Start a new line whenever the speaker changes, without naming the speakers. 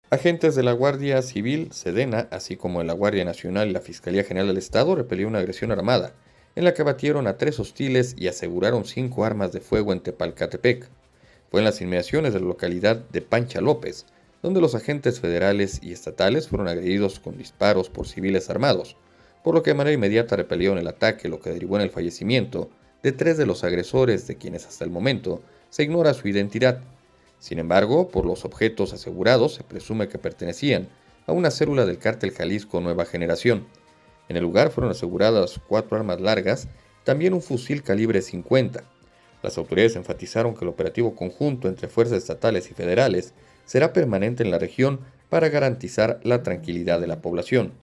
Agentes de la Guardia Civil, Sedena, así como de la Guardia Nacional y la Fiscalía General del Estado repelieron una agresión armada, en la que abatieron a 3 hostiles y aseguraron 5 armas de fuego en Tepalcatepec. Fue en las inmediaciones de la localidad de Pancha López, donde los agentes federales y estatales fueron agredidos con disparos por civiles armados, por lo que de manera inmediata repelieron el ataque, lo que derivó en el fallecimiento de 3 de los agresores, de quienes hasta el momento se ignora su identidad. Sin embargo, por los objetos asegurados se presume que pertenecían a una célula del cártel Jalisco Nueva Generación. En el lugar fueron aseguradas 4 armas largas, también un fusil calibre 50. Las autoridades enfatizaron que el operativo conjunto entre fuerzas estatales y federales será permanente en la región para garantizar la tranquilidad de la población.